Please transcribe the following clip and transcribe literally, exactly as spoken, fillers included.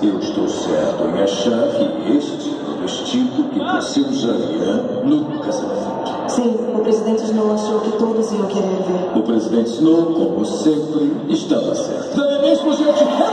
Eu estou certo em achar que este é o vestido que você usaria no casamento. Sim, o presidente Snow achou que todos iam querer ver. O presidente Snow, como sempre, estava certo. Não é mesmo, gente?